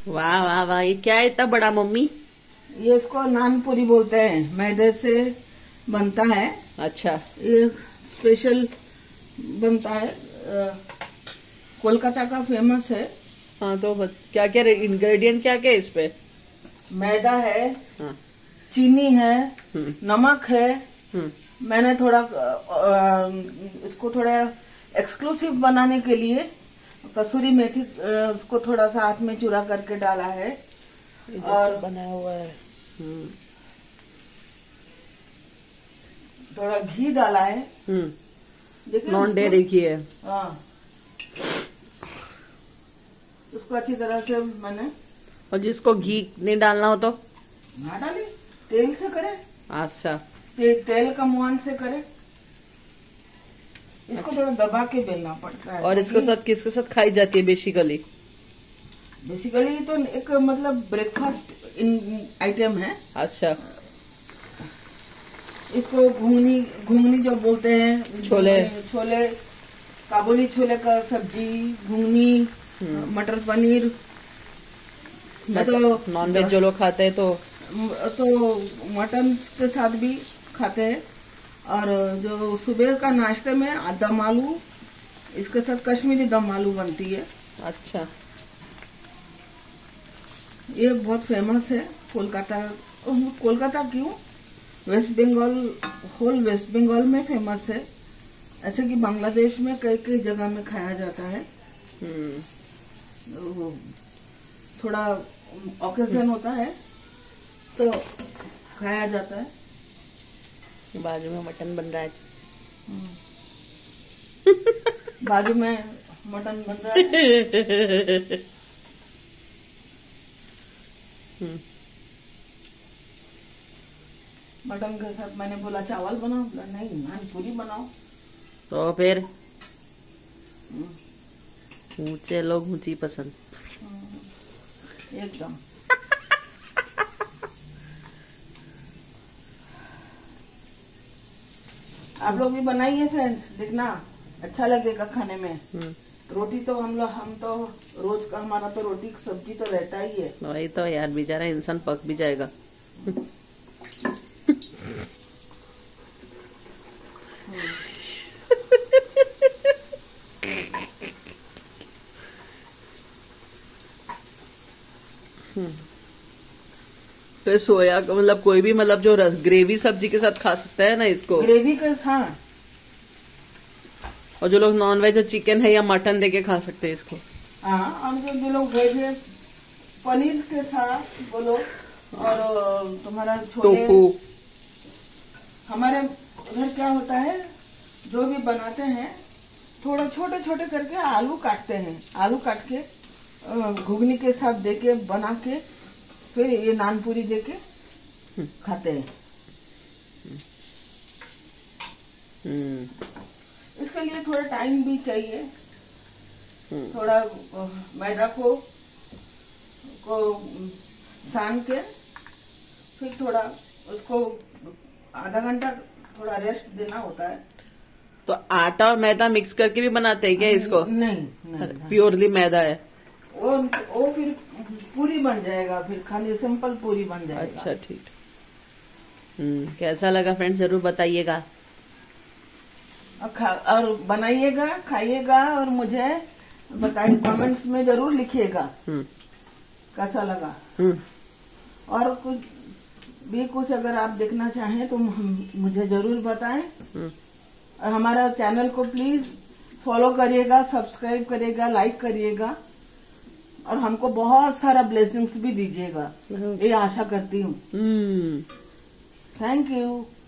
वाह वाह वाह, ये क्या है इतना बड़ा मम्मी? ये इसको नान पूरी बोलते हैं, मैदे से बनता है। अच्छा, ये स्पेशल बनता है, कोलकाता का फेमस है। हाँ तो क्या क्या इंग्रेडिएंट क्या क्या है इस पे? मैदा है, हाँ। चीनी है, नमक है। मैंने थोड़ा इसको थोड़ा एक्सक्लूसिव बनाने के लिए कसूरी मेथी उसको थोड़ा सा हाथ में चूरा करके डाला है और बनाया हुआ है। थोड़ा घी डाला है। देखिए नॉन डेयरी घी है। हाँ, उसको अच्छी तरह से मैंने। और जिसको घी नहीं डालना हो तो ना डाले, तेल से करे। अच्छा, तेल का मुआन से करे। इसको थोड़ा दबा के बेलना पड़ता है। और इसके साथ किसके साथ खाई जाती है बेसिकली? बेसिकली तो एक मतलब ब्रेकफास्ट आइटम है। अच्छा, इसको घुंगनी घुंगनी जो बोलते हैं, छोले काबुली छोले का सब्जी, घुंगनी, मटर पनीर। तो नॉन वेज जो लोग खाते हैं तो मटन के साथ भी खाते हैं। और जो सुबह का नाश्ते में दम आलू, इसके साथ कश्मीरी दम आलू बनती है। अच्छा, ये बहुत फेमस है कोलकाता। कोलकाता क्यों, west Bengal, whole west Bengal में फेमस है। ऐसे कि बांग्लादेश में कई कई जगह में खाया जाता है। थोड़ा ओकेजन होता है तो खाया जाता है। बाजू में मटन बन रहा है। बाजू में मटन बन रहा है। मटन के साथ मैंने बोला चावल बनाओ, बोला नहीं नान पूरी बनाओ। तो फिर ऊंचे लोग ऊंची पसंद। एकदम। आप लोग भी बनाइए फ्रेंड्स, देखना अच्छा लगेगा खाने में। रोटी तो हम तो रोज का हमारा तो रोटी सब्जी तो रहता ही है। वही तो यार, बेचारा इंसान पक भी जाएगा। तो सोया का मतलब कोई भी मतलब जो ग्रेवी सब्जी के साथ खा सकता है ना इसको? ग्रेवी के साथ। और जो लोग नॉन वेज चिकन है या मटन देके खा सकते हैं इसको। हाँ, और जो लोग वेज है पनीर के साथ बोलो, और तुम्हारा छोले। हमारे उधर क्या होता है, जो भी बनाते हैं थोड़ा छोटे छोटे करके आलू काटते हैं। आलू काट के घुगनी के साथ देके बना के फिर ये नान पूरी देके खाते हैं। इसके लिए थोड़ा टाइम भी चाहिए। थोड़ा मैदा को सान के फिर थोड़ा उसको आधा घंटा थोड़ा रेस्ट देना होता है। तो आटा और मैदा मिक्स करके भी बनाते हैं क्या इसको? नहीं, प्योरली मैदा है। वो फिर पूरी बन जाएगा, फिर खाली सिंपल पूरी बन जाएगा। अच्छा, ठीक। कैसा लगा फ्रेंड्स, जरूर बताइएगा और बनाइएगा, खाइएगा और मुझे बताइए, कमेंट्स में जरूर लिखिएगा कैसा लगा। और कुछ अगर आप देखना चाहें तो मुझे जरूर बताएं। और हमारा चैनल को प्लीज फॉलो करिएगा, सब्सक्राइब करिएगा, लाइक करिएगा और हमको बहुत सारा ब्लेसिंग्स भी दीजिएगा, ये आशा करती हूँ। Thank you.